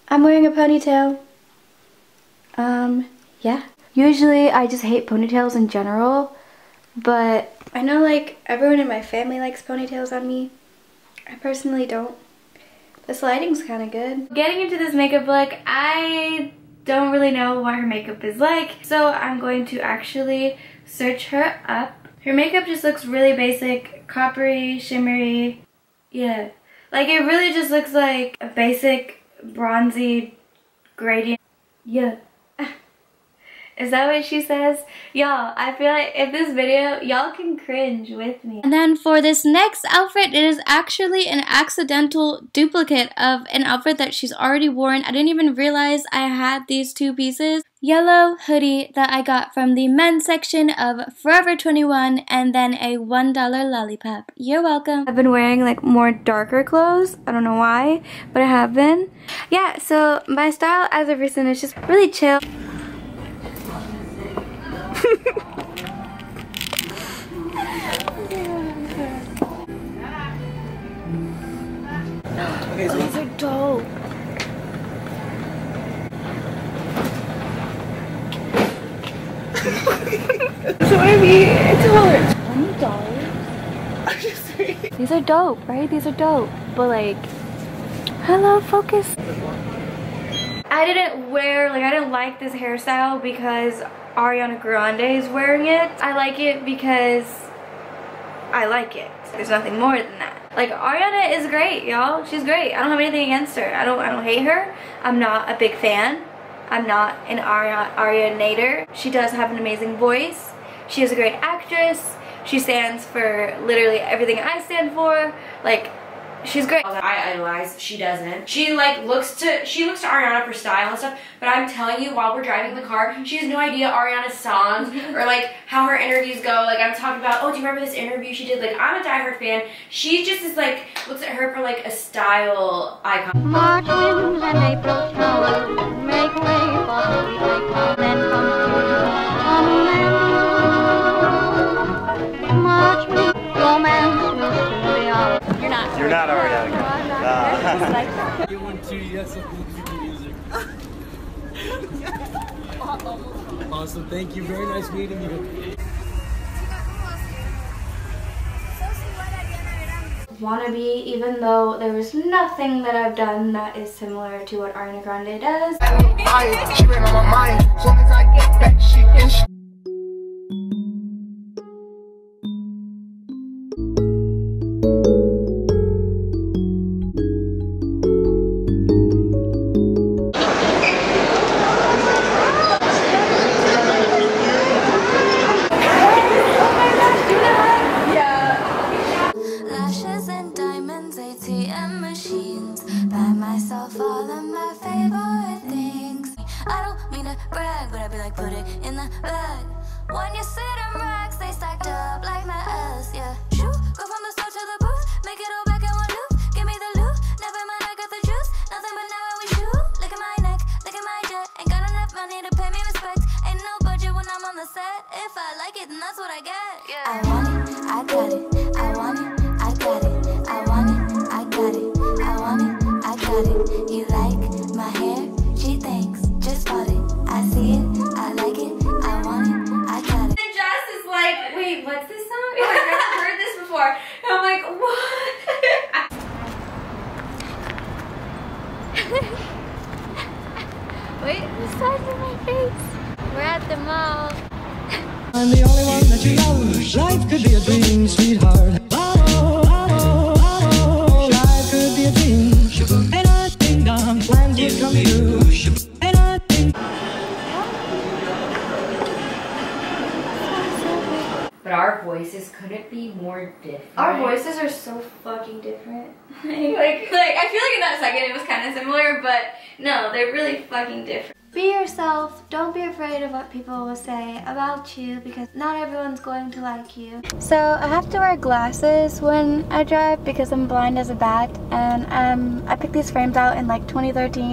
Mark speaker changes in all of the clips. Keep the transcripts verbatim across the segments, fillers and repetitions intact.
Speaker 1: I'm wearing a ponytail. Um, yeah. Usually I just hate ponytails in general, but I know like everyone in my family likes ponytails on me. I personally don't. This lighting's kind of good. Getting into this makeup look, I don't really know what her makeup is like, so I'm going to actually search her up. Her makeup just looks really basic, coppery, shimmery. Yeah, like it really just looks like a basic bronzy gradient. Yeah. Is that what she says? Y'all, I feel like in this video, y'all can cringe with me. And then for this next outfit, it is actually an accidental duplicate of an outfit that she's already worn. I didn't even realize I had these two pieces. Yellow hoodie that I got from the men's section of Forever twenty-one, and then a one dollar lollipop. You're welcome. I've been wearing like more darker clothes. I don't know why, but I have been. Yeah, so my style as of recent is just really chill. These are dope. So maybe it's hard. twenty dollars? These are dope, right? These are dope. But like, hello, focus. I didn't wear, like I didn't like this hairstyle because Ariana Grande is wearing it. I like it because I like it. There's nothing more than that. Like Ariana is great, y'all. She's great. I don't have anything against her. I don't I don't hate her. I'm not a big fan. I'm not an Aria Arianator. She does have an amazing voice. She is a great actress. She stands for literally everything I stand for. Like, she's great.
Speaker 2: I idolize, she doesn't. She like looks to, she looks to Ariana for style and stuff, but I'm telling you, while we're driving the car, she has no idea Ariana's songs or like how her interviews go. Like I'm talking about, oh, do you remember this interview she did? Like I'm a diehard fan. She just is like, looks at her for like a style icon.
Speaker 3: March winds and April showers make way for sweet April, then comes June. March winds, romance will soon be ours. You're not.
Speaker 4: You're not Ariana. Nah.
Speaker 5: You want to yes music. Awesome, thank you. Very nice meeting you.
Speaker 1: Wannabe, even though there was nothing that I've done that is similar to what Ariana Grande does.
Speaker 6: She been on my mind. As long as I get back, she can.
Speaker 3: Put it in the bag. When you see them racks, they stacked up like my ass, yeah. Shoo, go from the store to the booth, make it all back in one loop. Give me the loot, never mind, I got the juice. Nothing but now when we shoot. Look at my neck, look at my jet. Ain't got enough money to pay me respect. Ain't no budget when I'm on the set. If I like it, then that's what I get. Yeah. I want it, I got it. I want it, I got it. I want it, I got it. I want it, I got it. You like my hair? She thinks, just bought it. I see it, I like it, I want it, I got it.
Speaker 2: And Jess is like, wait, what's this song? Oh, I've never heard this before. And I'm like, what?
Speaker 3: Wait, the size of my face. We're at the mall.
Speaker 5: I'm the only one that you love. Life could be a dream, sweetheart. Oh, oh, oh, life could be a dream. And I think dumb plans would come true. And I think.
Speaker 2: But our voices couldn't be more different.
Speaker 1: Our voices are so fucking different.
Speaker 2: like, like, I feel like in that second it was kind of similar, but no, they're really fucking different.
Speaker 1: Be yourself. Don't be afraid of what people will say about you because not everyone's going to like you. So I have to wear glasses when I drive because I'm blind as a bat, and um, I picked these frames out in like twenty thirteen.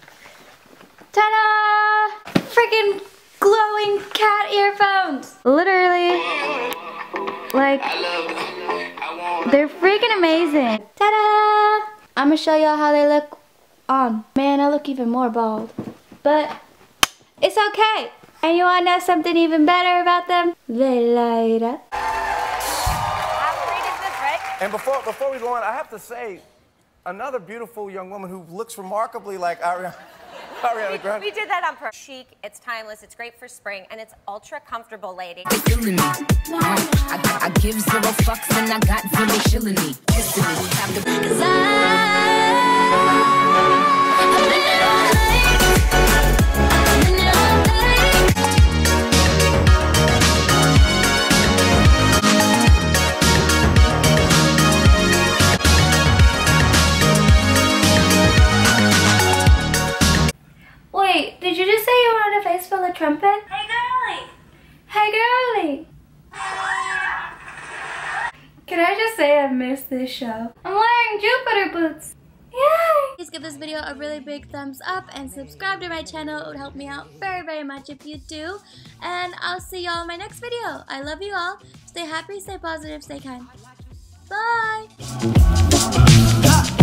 Speaker 1: Ta-da! Freaking glowing cat earphones! Literally, like, they're freaking amazing. Ta-da! I'm gonna show y'all how they look on. Man, I look even more bald. But it's okay. And you wanna know something even better about them? They light up.
Speaker 7: How great is this, right?
Speaker 8: And before before we go on, I have to say, another beautiful young woman who looks remarkably like Ariana. Ariana
Speaker 7: We,
Speaker 8: Grande.
Speaker 7: we did that on purpose. Chic, it's timeless, it's great for spring, and it's ultra comfortable, lady.
Speaker 9: Feeling me. I, I, I give zero fucks and I got zero chilling me. Kissing me. Have the-
Speaker 3: Cause I, I've been it all night. I've been it all night.
Speaker 1: Wait, did you just say you wanted a face full of trumpet?
Speaker 3: Hey girlie.
Speaker 1: Hey girlie! Can I just say I missed this show? I'm wearing Jupiter boots! Yay! Please give this video a really big thumbs up and subscribe to my channel. It would help me out very, very much if you do. And I'll see y'all in my next video. I love you all. Stay happy, stay positive, stay kind. Bye!